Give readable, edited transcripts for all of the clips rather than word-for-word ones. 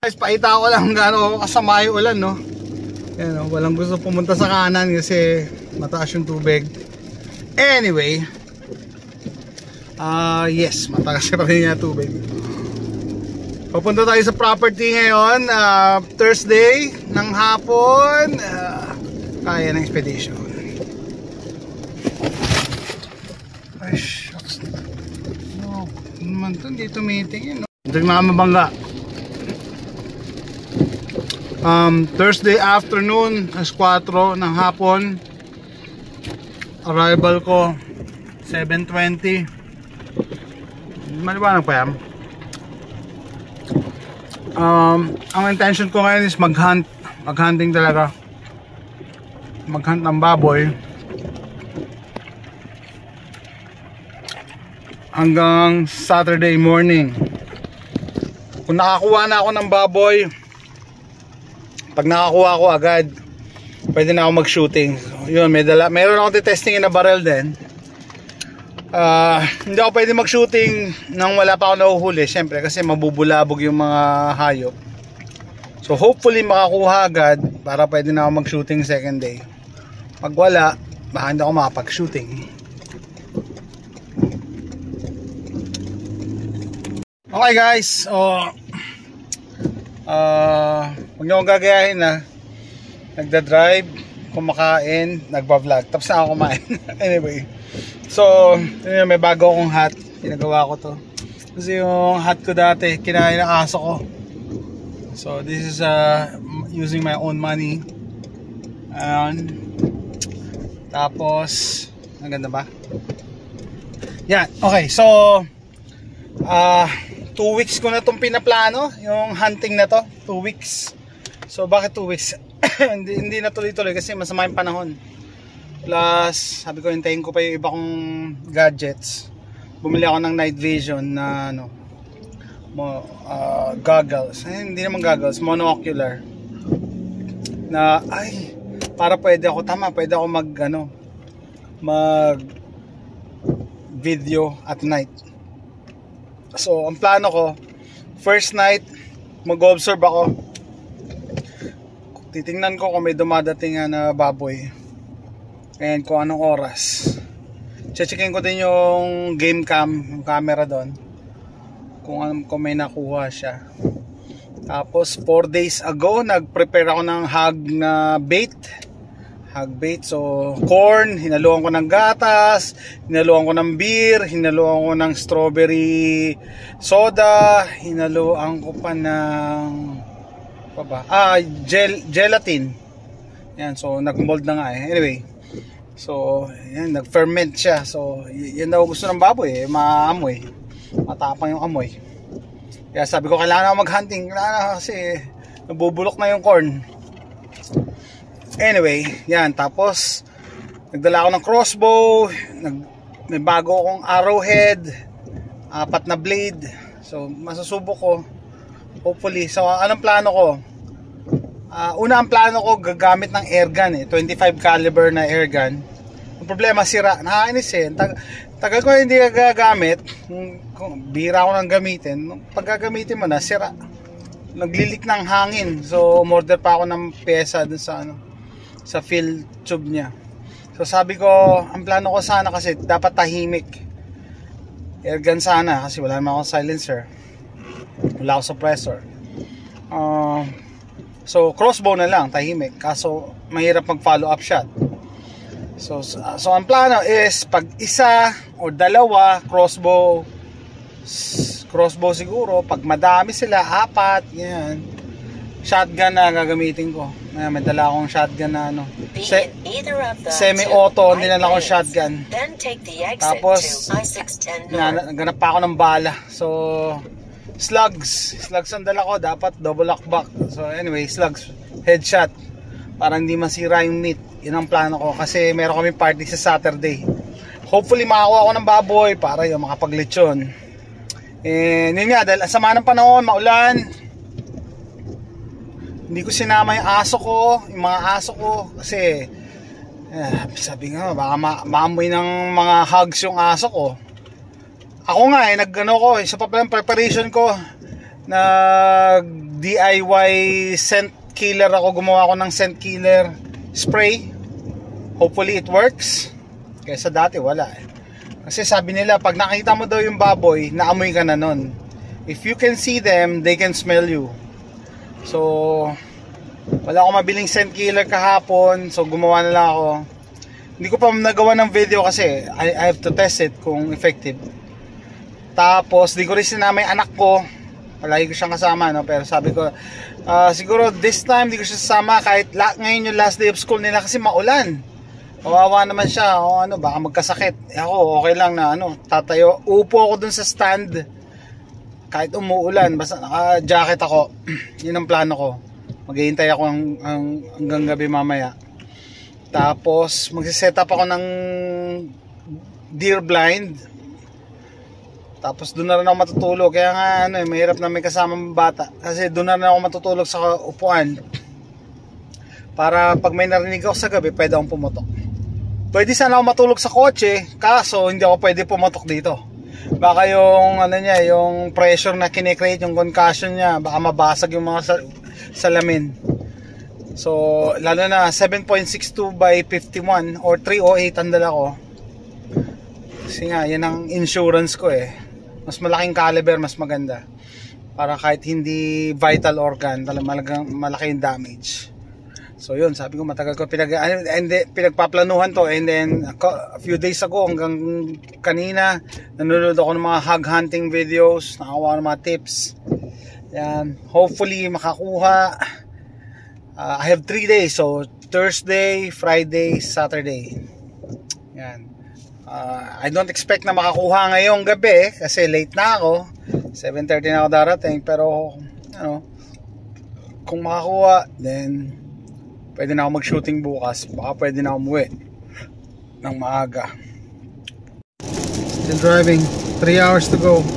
Guys, paita ko lang gaano kasama yung ulan, no? Yan, no? Walang gusto pumunta sa kanan kasi mataas yung tubig. Anyway, yes, mataas pa rin yung tubig. Papunta tayo sa property ngayon, Thursday ng hapon. Kaya ng expedition. Ay, shucks. No, naman ito, dito meeting, no? Ito yung mga mabangga. Thursday afternoon, alas 4 ng hapon. Arrival ko 7:20. Maliwanag pa yan. Ang intention ko ngayon is maghunting talaga. Maghunt ng baboy hanggang Saturday morning. Kung nakakuha na ako ng baboy, pag nakakuha ko agad, pwede na ako mag-shooting. So, yun, meron ako testingin na barrel din. Hindi ako pwede mag-shooting nang wala pa ako nahuhuli, syempre, kasi mabubulabog yung mga hayop. So hopefully makakuha agad para pwede na ako mag-shooting second day. Pag wala, baka hindi ako makapag-shooting. Okay guys, so huwag niyo akong gagayahin na nagda-drive, kumakain, nagba-vlog, tapos na ako kumain. Anyway, so yun, may bago akong hat, pinagawa ko to kasi yung hat ko dati kinain ng aso ko. So this is using my own money. Tapos ang ganda ba? Yan, okay, so 2 weeks ko na itong pinaplano, yung hunting na to, 2 weeks. So bakit 2 weeks? hindi na tuloy-tuloy kasi masama yung panahon. Plus, sabi ko hintayin ko pa yung iba kong gadgets. Bumili ako ng night vision na goggles. Hindi naman goggles, monocular. Na para pwede ako mag video at night. So, ang plano ko, first night, mag-observe ako. Titingnan ko kung may dumadating na baboy. And kung anong oras. Checkin ko din yung game cam, yung camera doon. Kung may nakuha siya. Tapos, 4 days ago, nag-prepare ako ng hog na bait. So corn, hinaluan ko ng gatas, hinaluan ko ng beer, hinaluan ko ng strawberry soda, hinaluan ko pa ng gelatin. Yan, so nag-mold na nga eh. Anyway, so yan, nag-ferment siya. So yan daw gusto ng baboy maamoy. Matapang yung amoy. Kaya sabi ko kailangan ako mag-hunting, kasi nabubulok na yung corn. Anyway, yan, tapos nagdala ako ng crossbow, may bago akong arrowhead, 4 na blade. So masusubok ko hopefully. So anong plano ko? Una ang plano ko gagamit ng airgun 25 caliber na airgun. Ang problema, sira, nakakainis tagal ko hindi gagamit. Bira ako nang gamitin. Pag gagamitin mo na, sira, naglilik ng hangin. So umorder pa ako ng pyesa dun sa fill tube niya. So sabi ko, ang plano ko sana kasi dapat tahimik. Airgun sana kasi wala naman akong silencer. Wala akong suppressor. So crossbow na lang, tahimik. Kaso mahirap mag follow up shot. So ang plano is pag isa o dalawa crossbow siguro. Pag madami sila, 4, yan. Shotgun na gagamitin ko. May dala akong shotgun na semi-auto, hindi na lang akong shotgun. Tapos ganap pa ako ng bala. So slugs ang dala ko, dapat double lockback. So anyway, slugs, headshot para hindi masira yung meat. Yun ang plano ko kasi meron kami party sa Saturday. Hopefully makakuha ako ng baboy para yung makapaglechon. And yun nga, dahil sama ng panahon, maulan, hindi ko sinama yung mga aso ko kasi sabi nga baka maamoy ng mga hugs yung aso ko. Ako nga nagano ko, isa pa pala preparation ko, DIY scent killer ako. Gumawa ako ng scent killer spray. Hopefully it works. Kaysa dati wala eh. Kasi sabi nila pag nakita mo daw yung baboy, naamoy ka na nun. If you can see them, they can smell you. So wala akong mabiling scent killer kahapon, so gumawa na lang ako. Hindi ko pa nagawa ng video kasi I have to test it kung effective. Tapos di ko rin sinama yung anak ko. Palagi ko siyang kasama, no? Pero sabi ko siguro this time di ko siya sasama kahit ngayon yung last day of school nila kasi maulan. Kawawa naman siya, o ano, baka magkasakit. Ako, okay lang na ano, tatayo. Upo ako dun sa stand. Kahit umuulan, basta naka-jacket ako. Yun ang plano ko. Maghihintay ako hanggang gabi mamaya. Tapos, magsiset up ako ng deer blind. Tapos, doon na rin ako matutulog. Kaya nga, ano, mahirap na may kasamang bata. Kasi doon na rin ako matutulog sa upuan. Para pag may narinig ako sa gabi, pwede akong pumutok. Pwede sana ako matulog sa kotse, kaso hindi ako pwede pumotok dito. Baka yung ano niya, yung pressure na kine-create, yung concussion niya, baka mabasag yung mga salamin. So, lalo na 7.62 by 51 or 308 ang dala ko. Kasi nga, yan ang insurance ko eh. Mas malaking caliber, mas maganda. Para kahit hindi vital organ, talagang malaki yung damage. So yun, sabi ko matagal ko pinagpaplanuhan to, and then a few days ago hanggang kanina nanonood ako ng mga hog hunting videos, nakakuha ng mga tips. Yan, hopefully makakuha. I have 3 days, so Thursday, Friday, Saturday. Yan. I don't expect na makakuha ngayong gabi kasi late na ako. 7:30 na ako darating, pero ano, kung makakuha, then pwede na ako mag-shooting bukas. Baka pwede na ako umuwi ng maaga. Still driving. 3 hours to go.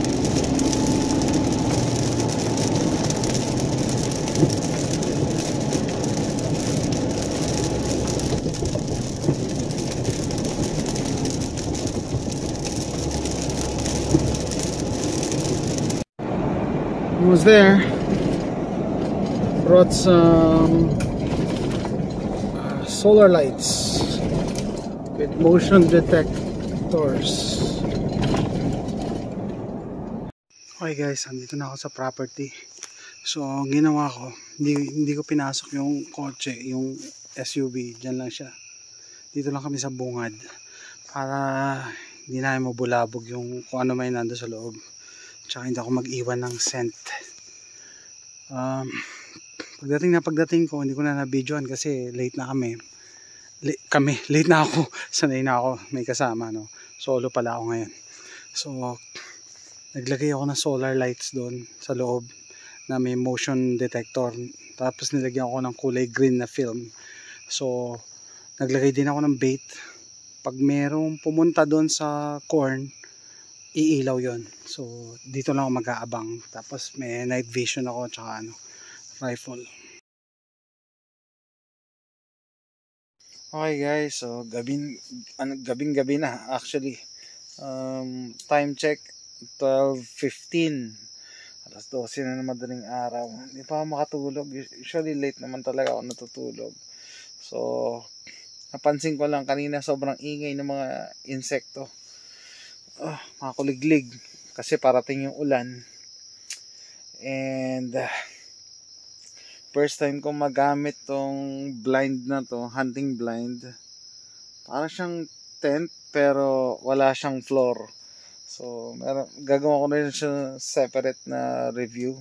Almost there. Brought some solar lights with motion detectors. Okay guys, andito na ako sa property. So ang ginawa ko, hindi ko pinasok yung kotse, yung SUV, dyan lang siya. Dito lang kami sa bungad para hindi na mabulabog yung kung ano may nando sa loob. Tsaka hindi ako mag-iwan ng scent. Pagdating ko, hindi ko na na-videoan kasi late na kami. Late na ako. Sanay na ako, may kasama, no. Solo pala ako ngayon. So naglagay ako ng solar lights doon sa loob na may motion detector. Tapos nilagyan ako ng kulay green na film. So naglagay din ako ng bait. Pag merong pumunta doon sa corn, iilaw yon. So dito lang ako mag-aabang. Tapos may night vision ako tsaka rifle. Okay guys, so gabing-gabi na actually. Time check 12:15. Alas 12 na madaling araw. Hindi pa ako makatulog. Usually late naman talaga ako natutulog. So napansin ko lang kanina sobrang ingay ng mga insekto. Mga kuliglig kasi parating yung ulan. And first time ko magamit tong blind na to, hunting blind. Parang siyang tent pero wala siyang floor. So gagawa ko na rin siya separate na review.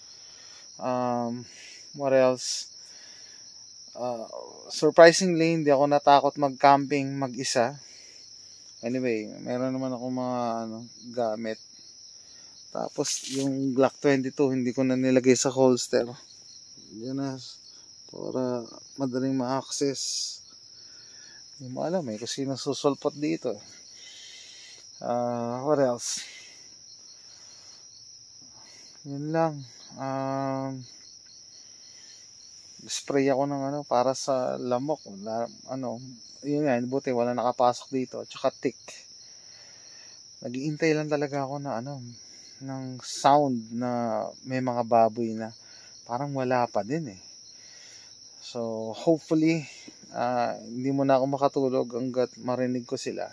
What else? Surprisingly hindi ako natakot mag-camping mag-isa. Anyway, meron naman ako mga gamit. Tapos yung Glock 22 hindi ko na nilagay sa holster. Yan na, para madaling ma-access. Hindi mo alam eh kasi nasusulpot dito. What else? Yun lang. Spray ako ng para sa lamok. Yun nga, buti wala nakapasok dito. Tsaka tick. Nag-iintay lang talaga ako na ng sound na may mga baboy na. parang wala pa din eh. So hopefully hindi mo na ako makatulog hanggat marinig ko sila.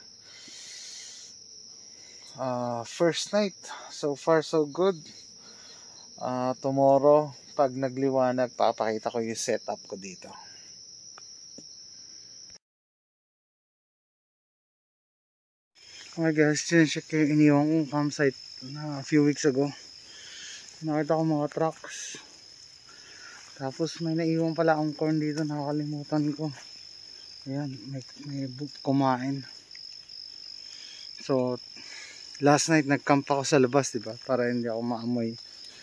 First night, so far so good. Tomorrow pag nagliwanag, papakita ko yung setup ko dito. Okay guys, check yung iniwan kong campsite na a few weeks ago. Nakita ko mga trucks. Tapos may naiwan pala akong corn dito, nakakalimutan ko. Ayan, may kumain. So last night nagcamp ako sa labas, diba? Para hindi ako maamoy.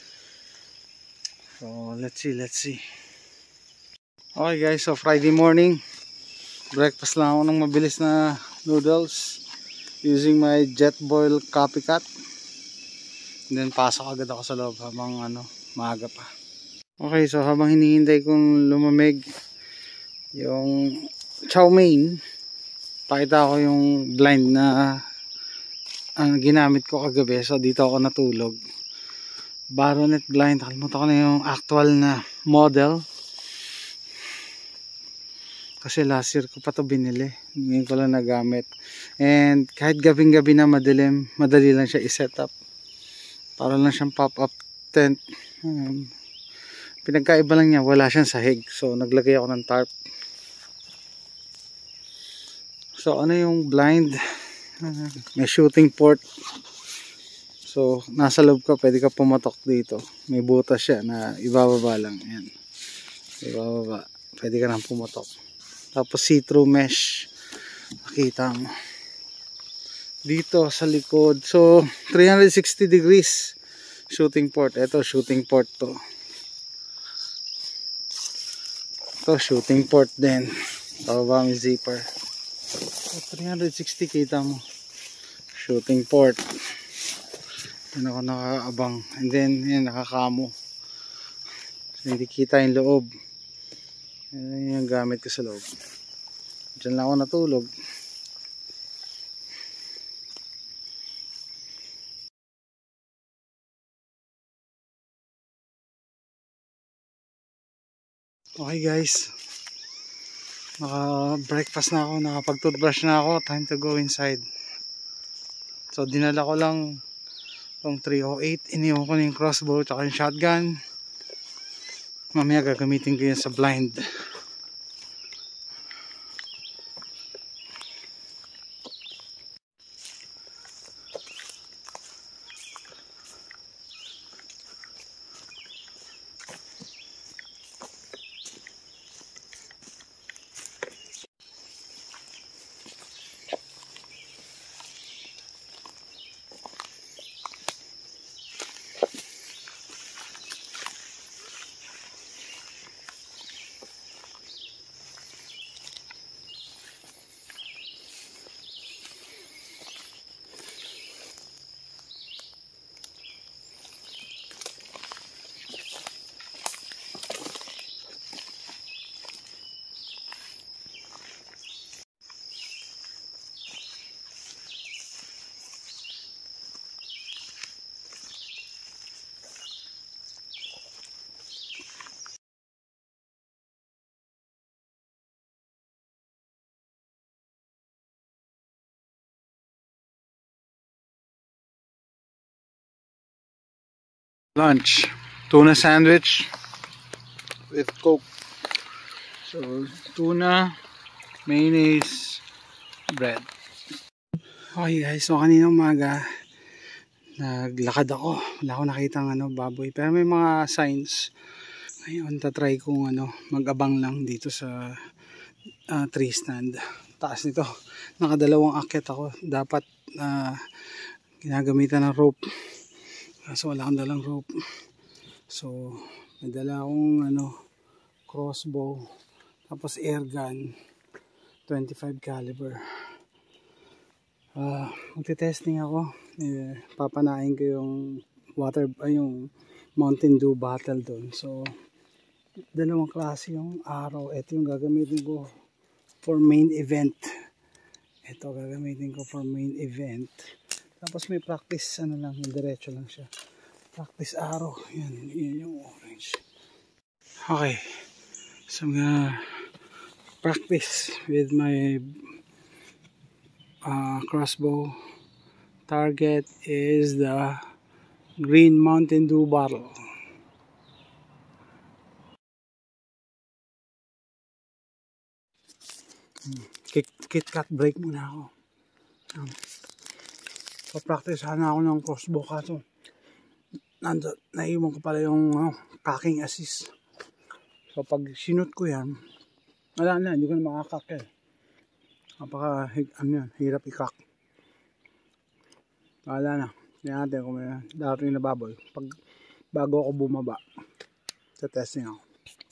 So let's see. Okay guys, so Friday morning, breakfast lang ako ng mabilis na noodles using my Jetboil Copycat. And then pasok agad ako sa loob habang maaga pa. Okay, so habang hinihintay kong lumamig yung chow mein, pakita ko yung blind na ginamit ko kagabi. So dito ako natulog. Baronet blind, nakalimutan ko na yung actual na model. Kasi last year ko pa to binili. Ngayon ko lang nagamit. And kahit gabing-gabi na madilim, madali lang siya i-set up. Para lang siyang pop-up tent. Pinagkaiba lang niya, wala siyang sahig. So naglagay ako ng tarp. So ano yung blind? May shooting port. So nasa loob ka, pwede ka pumatok dito. May butas siya na ibababa lang. Ayan. Ibababa. Pwede ka nang pumatok. Tapos see-through mesh. Nakita mo. Dito sa likod. So 360 degrees shooting port. Ito shooting port to. Ito shooting port din. Pababa may zipper. So 360 kita mo. Shooting port. Yan ako nakaabang. And then yan nakakamo. So, hindi kita yung loob. Yan yung gamit ko sa loob. Diyan lang ako natulog. Okay guys, naka breakfast na ako, nakapag toothbrush na ako, time to go inside. So dinala ko lang tong 308, iniwan ko na yung crossbow tsaka yung shotgun. Mamaya gagamitin ko yan sa blind. Lunch, tuna sandwich with Coke. So tuna, mayonnaise, bread. Okay guys, so kanina umaga naglakad ako. Wala akong nakitang baboy, pero may mga signs. Ngayon tatry kong mag-abang lang dito sa tree stand. Taas nito, nakadalawang akyat ako. Dapat ginagamitan ng rope. Kaso wala akong dalang rope. So may dala akong crossbow, tapos air gun 25 caliber. Magte-testing ako. Papanain ko yung yung Mountain Dew bottle doon. So dalawang klase yung araw. Ito yung gagamitin ko for main event. Ito gagamitin ko for main event. Tapos may practice lang, yung diretso lang siya. Practice arrow. Yan yung orange. Okay, so I'm gonna practice with my crossbow. Target is the Green Mountain Dew bottle. KitKat break muna ako. Pa-practice sana ako ng crossbow kaso naiwan ko pala yung cocking assist. So pag sinut ko yan, wala na, hindi ko na makakak eh. Napaka hirap i-cock. Wala na. Tingnan natin kung may darating na baboy. Pag bago ako bumaba, sa testing ako.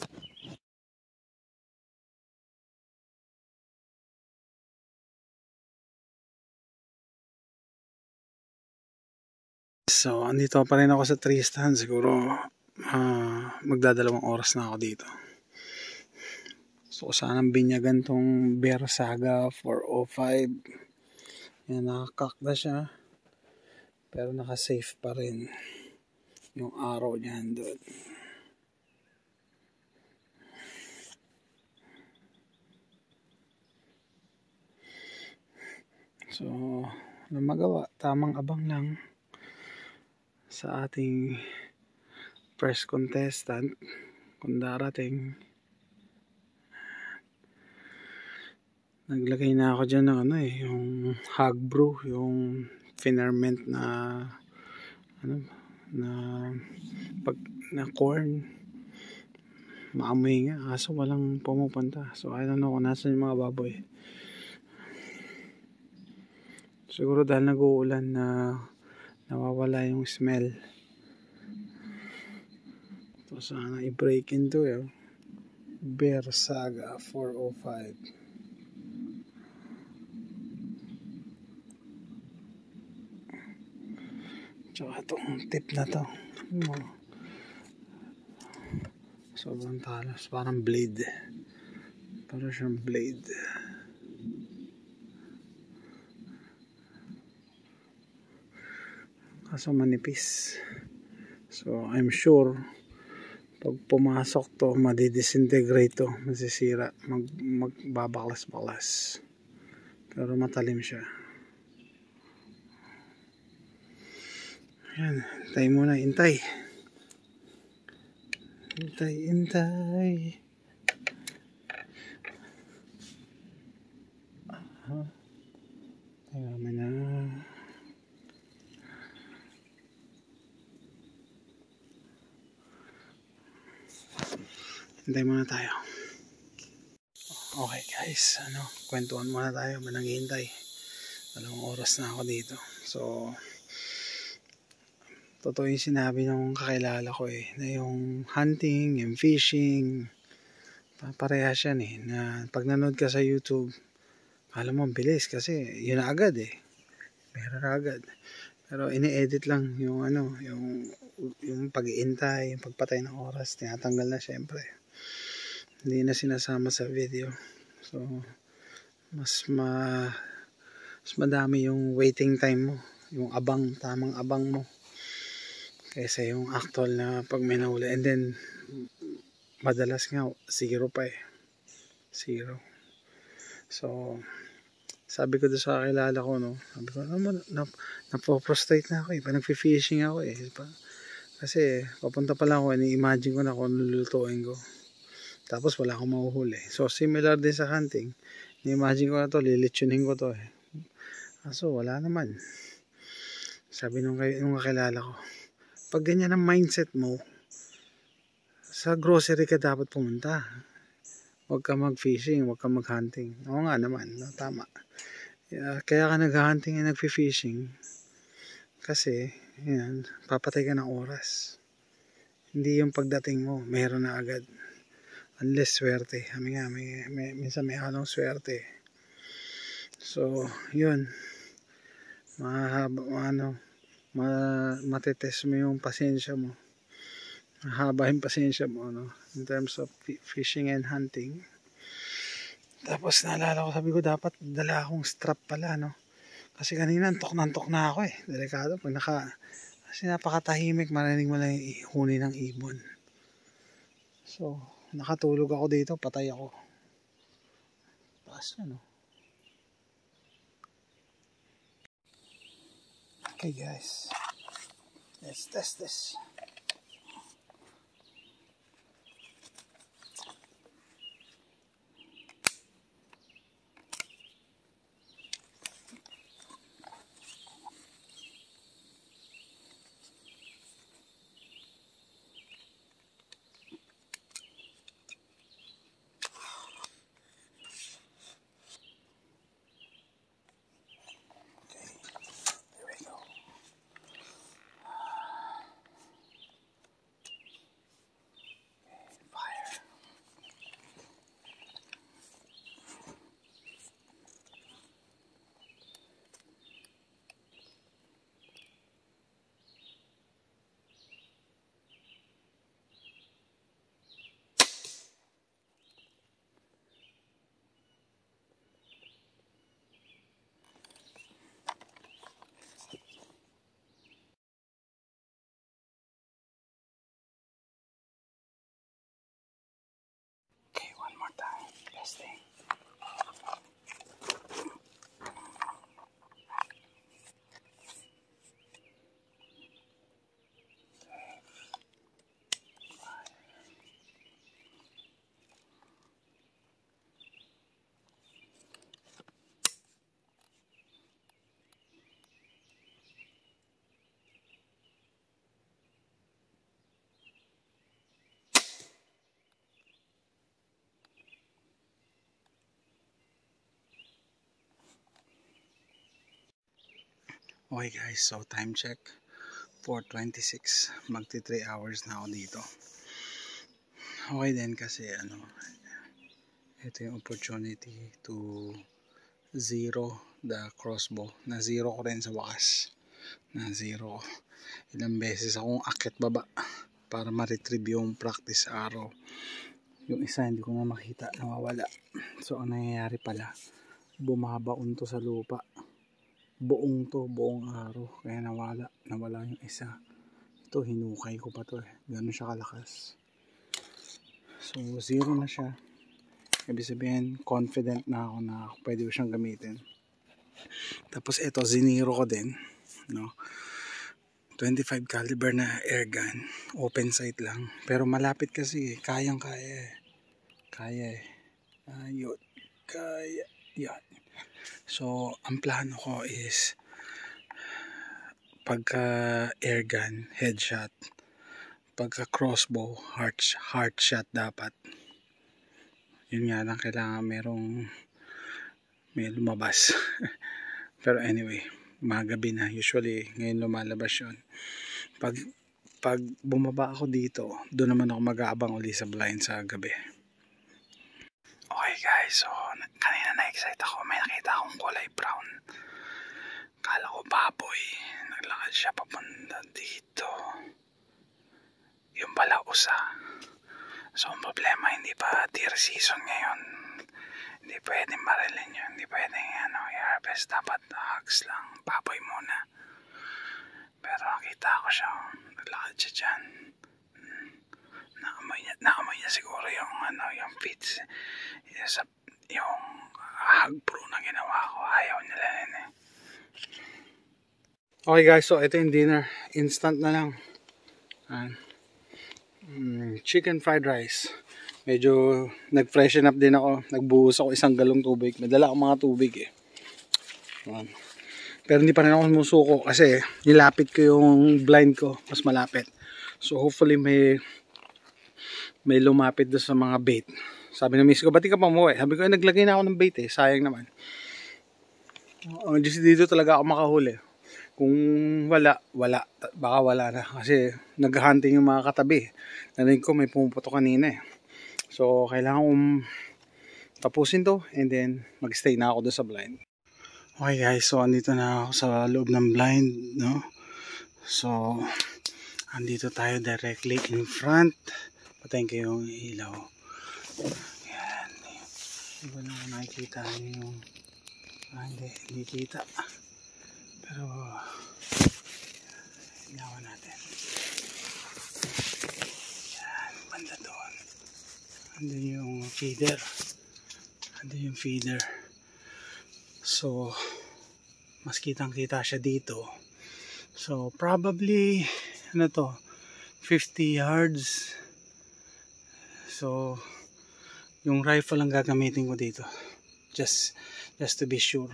So, andito pa rin ako sa Tristan. Siguro, magdadalawang oras na ako dito. So, sanang binyagan tong Bear Saga 405. Yan, nakakak na siya. Pero naka-safe pa rin yung arrow niyan doon. So, ano magawa? Tamang abang lang sa ating first contestant kung darating. Naglagay na ako dyan ng yung hog brew, yung ferment na na corn. Maamoy nga kaso walang pumupunta. So I don't know kung nasan yung mga baboy. Siguro dahil nag-uulan na nawawala yung smell. So sana i-break into Bear Saga 405. Tsaka itong tip na to. Sobrang talas. Parang blade. Parang siyang blade. Kaso manipis. So I'm sure pag pumasok to madidisintegrate to. Masisira. Magbabaklas-baklas. Pero matalim siya. Yan, hintay muna, hintay. Hintay. Tama na. Hintay muna tayo. Okay guys, kwentuhan muna tayo. Naghihintay. 2 oras na ako dito. So, totoo yung sinabi ng kakilala ko na yung hunting, yung fishing, parehas yan na pag nanood ka sa YouTube, alam mo, bilis kasi yun na agad meron na agad. Pero ini-edit lang yung yung pag-iintay, yung pagpatay ng oras, tinatanggal na syempre. Hindi na sinasama sa video. So, mas madami yung waiting time mo, yung tamang abang mo. Kaysa yung actual na pag may nahuli. And then, madalas nga, 0 pa 0. So, sabi ko doon sa kakilala ko, sabi ko, napoprostrate na ako pag nagfi-fishing ako Kasi, papunta pa lang ako, ini-imagine ko na kung lulutuin ko. Tapos, wala akong mahuhuli. So, similar din sa hunting. Ini-imagine ko na to, lilitsunin ko to Kaso, wala naman. Sabi nung kakilala ko, pag ganyan ang mindset mo, sa grocery ka dapat pumunta. Huwag ka mag-fishing, huwag ka mag-hunting. Oo nga naman, tama. Kaya ka nag-hunting at nag-fishing kasi, papatay ka ng oras. Hindi yung pagdating mo, meron na agad. Unless swerte. Minsan may halong swerte. So, yun. Matetest mo yung pasensya mo. Mahaba yung pasensya mo in terms of fishing and hunting. Tapos naalala ko, sabi ko dapat dala akong strap pala kasi kanina antok na ako delikado kasi napakatahimik, marinig mo lang yung huni ng ibon. So, nakatulog ako dito, patay ako. Taas yan, no? Okay guys, let's test this. Okay, one more time, testing. Okay guys, so time check 4:26, magti 3 hours na ako dito. Okay din kasi ito yung opportunity to zero the crossbow. Na zero ko rin sa wakas. Na zero ilang beses akong akit baba para ma-retrieve yung practice arrow. Yung isa hindi ko na makita, nawawala. So ang nangyayari pala, bumabaon to sa lupa. Buong araw, kaya nawala yung isa. Ito hinukay ko pa to ganun siya kalakas. So zero na siya, ibig sabihin confident na ako na pwede ko siyang gamitin. Tapos ito ziniro ko din, no, 25 caliber na airgun, open sight lang, pero malapit kasi kaya ayun, kaya yan. So, ang plano ko is pagka airgun, headshot, pagka crossbow, heart shot dapat. Yun nga lang, kailangan may lumabas. Pero anyway, magabi na. Usually, ngayon lumalabas yun. Pag bumaba ako dito, doon naman ako mag-aabang uli sa blind sa gabi. Okay guys, so kanina na-excite ako. May nakita akong kulay brown. Kala ko baboy. Naglakad siya papunta dito. Yung pala usa. So ang problema, hindi pa deer season ngayon. Hindi pwedeng marilin yun. Hindi pwedeng i-harvest. Dapat hogs lang. Baboy muna. Pero nakita ko siya. Naglakad siya dyan. Naamoy niya siguro yung feeds. Yung hog brew na ginawa ko. Ayaw nila yun eh. Okay guys, so ito yung dinner. Instant na lang. Chicken fried rice. Medyo nag-freshen up din ako. Nagbuhos ako 1 galong tubig. May dala akong mga tubig eh. Pero hindi pa rin ako sumusuko kasi nilapit ko yung blind ko. Mas malapit. So hopefully may lumapit doon sa mga bait. Sabi ng miss ko, ba't di ka pa umuwi? Sabi ko, naglagay na ako ng bait eh. Sayang naman. Dito talaga ako makahuli. Kung wala. Baka wala na. Kasi naghahunting yung mga katabi. Narinig ko may pumuputo kanina eh. So, kailangan kong tapusin to. And then, mag-stay na ako doon sa blind. Okay guys, so andito na ako sa loob ng blind. No? So, andito tayo directly in front. Patayin ko yung ilaw. Yan. Hindi ko lang nakikita yung hindi kita. Pero ilawan natin. Yan, banda doon. Andun yung feeder. Andun yung feeder. So, mas kitang-kita siya dito. So, probably, ano to, 50 yards. So, yung rifle ang gagamitin ko dito. Just to be sure.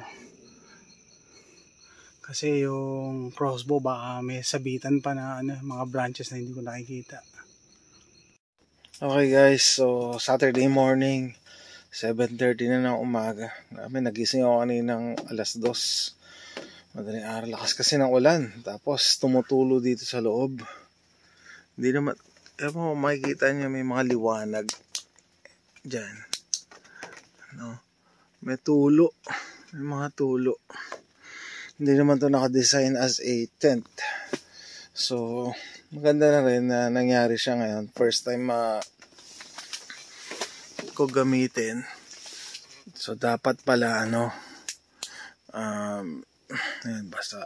Kasi yung crossbow baka may sabitan pa na mga branches na hindi ko nakikita. Okay guys, so Saturday morning, 7:30 na ng umaga. Nagising ako kaninang alas 2. Madaling araw, lakas kasi ng ulan. Tapos tumutulo dito sa loob. Hindi naman, makikita niyo may mga liwanag dyan. No? May tulo. May mga tulo. Hindi naman to naka-design as a tent. So, maganda na rin na nangyari siya ngayon. First time ko gamitin. So, dapat pala ayan, basa.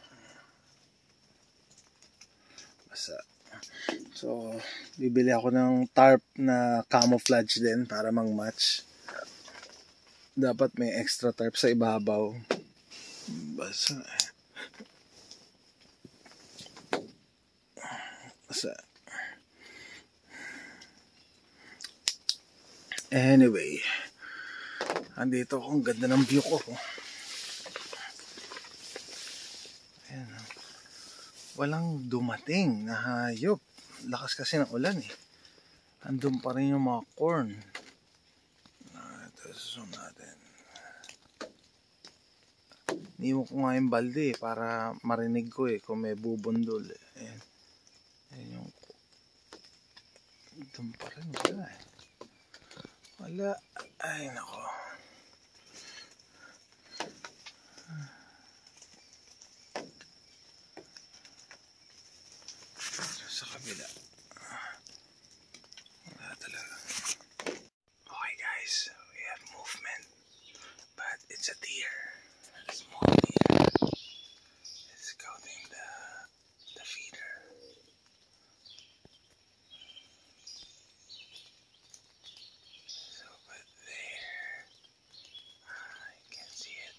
So, bibili ako ng tarp na camouflage din para mang-match. Dapat may extra tarp sa ibabaw. Basa. Anyway, andito ako. Ang ganda ng view ko. Ayan. Walang dumating na hayop. Lakas kasi ng ulan eh. Andun pa rin yung mga corn. Ito, zoom natin. Niiwan ko nga yung balde para marinig ko kung may bubundol Ayan. Ayan yung... Andun pa rin. Wala Wala. Ay, nako. Sa kabila. Wala talaga. Okay guys, we have movement. But it's a deer. A small deer. It's scouting the feeder. So, but there. You can see it.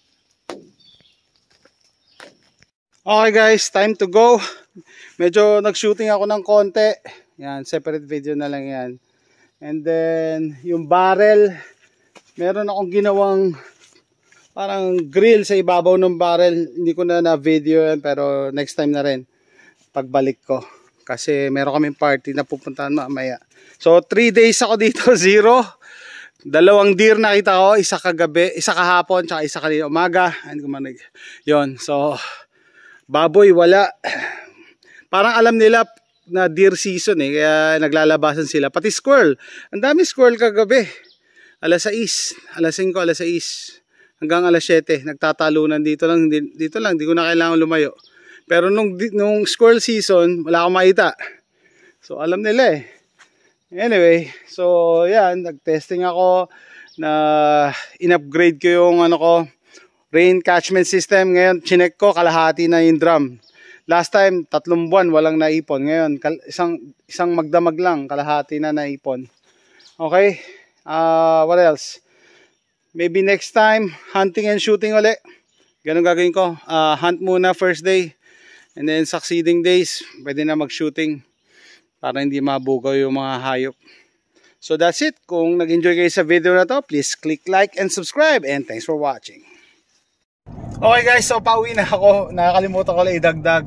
Okay guys, time to go. Medyo nag-shooting ako ng konti. Yan, separate video na lang yan. And then, yung barrel, meron akong ginawang parang grill sa ibabaw ng barrel. Hindi ko na na-video yan, pero next time na rin. Pagbalik ko. Kasi meron kaming party na pupuntahan mamaya. So, 3 days ako dito, 0. 2 deer nakita ko, isa kagabi, isa kahapon, tsaka isa kanina umaga. Hindi ko manig. Yun, so, baboy, wala. Parang alam nila na deer season kaya naglalabasan sila. Pati squirrel. Ang dami squirrel kagabi. Alas 6, alas 5, alas 6. Hanggang alas 7. Nagtatalunan dito lang. Dito lang, di ko na kailangan lumayo. Pero nung squirrel season, wala akong makita. So alam nila Anyway, so yan, nag-testing ako na in-upgrade ko yung rain catchment system. Ngayon, chinek ko, kalahati na yung drum. Last time, 3 buwan, walang naipon. Ngayon, isang magdamag lang, kalahati na naipon. Okay, what else? Maybe next time, hunting and shooting ulit. Ganun gagawin ko. Hunt muna first day. And then succeeding days, pwede na mag-shooting. Para hindi mabugaw yung mga hayop. So that's it. Kung nag-enjoy kayo sa video na to, please click like and subscribe. And thanks for watching. Okay guys, so pauwi na ako. Nakakalimutan ko lang idagdag,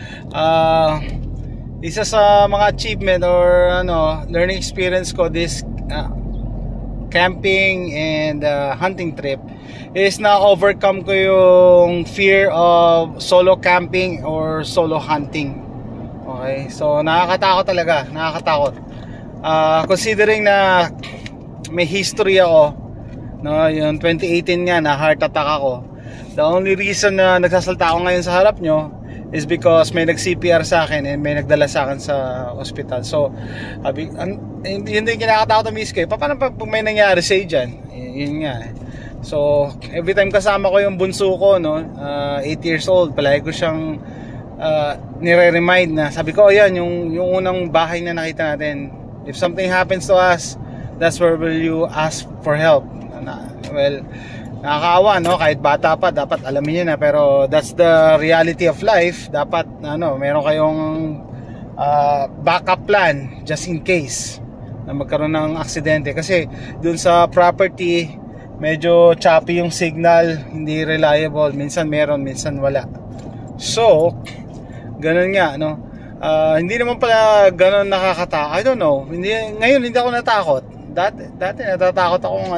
isa sa mga achievement or learning experience ko this camping and hunting trip is na overcome ko yung fear of solo camping or solo hunting. Okay, so nakakatakot talaga, nakakatakot. Considering na may history ako, yung 2018 nga na heart attack ako. The only reason na nagsasalta ako ngayon sa harap nyo is because may nag-CPR sa akin and may nagdala sa akin sa ospital. So, yun din kinakatakot na miss ko. Paano pag may nangyari sa'yo dyan? Yun nga. So, every time kasama ko yung bunso ko, 8 years old, palagi ko siyang nire-remind na, sabi ko, yan, yung unang bahay na nakita natin. If something happens to us, that's where will you ask for help. Well, nakakaawa, no? Kahit bata pa, dapat alamin nyo na. Pero that's the reality of life. Dapat, meron kayong backup plan just in case na magkaroon ng aksidente. Kasi dun sa property, medyo choppy yung signal, hindi reliable. Minsan meron, minsan wala. So, ganun nga, no? Hindi naman pala ganun nakakatakot. I don't know. Ngayon hindi ako natakot. Dati natatakot akong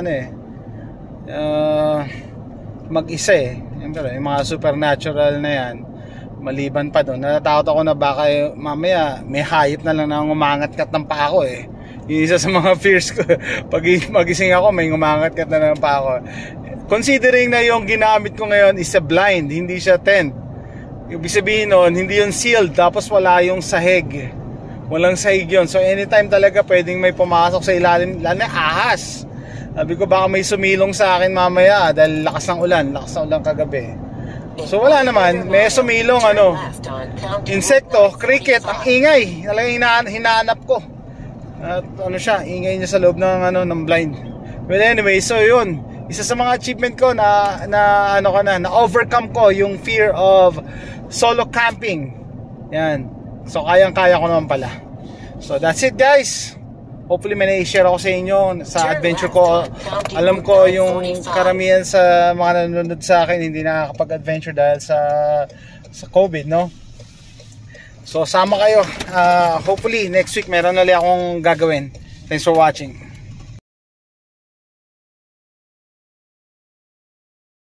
mag-isa eh. Yung mga supernatural na yan, maliban pa doon, natatakot ako na baka mamaya may hayop na lang na umangat-kat ng paa ko eh. Yung isa sa mga fears ko, pag magising ako may umangat-kat na ng paa ko. Considering na yung ginamit ko ngayon is a blind, hindi siya tent. Ibig sabihin nun, hindi yun sealed, tapos wala yung sahig. Walang sahig yun. So anytime talaga pwedeng may pumasok sa ilalim, lalo na ahas. Sabi ko baka may sumilong sa akin mamaya dahil lakas ng ulan kagabi. So wala naman, may sumilong insekto, cricket, ang ingay. Talagang hinahanap ko. At siya, ingay niya sa loob ng blind. Well anyway, so yun. Isa sa mga achievement ko na overcome ko yung fear of solo camping. Yan. So kayang-kaya ko naman pala. So that's it guys. Hopefully may na-share ako sa inyo sa adventure ko. Alam ko yung karamihan sa mga nanonood sa akin hindi nakakapag-adventure dahil sa COVID, no? So sama kayo. Hopefully next week meron ulit akong gagawin. Thanks for watching.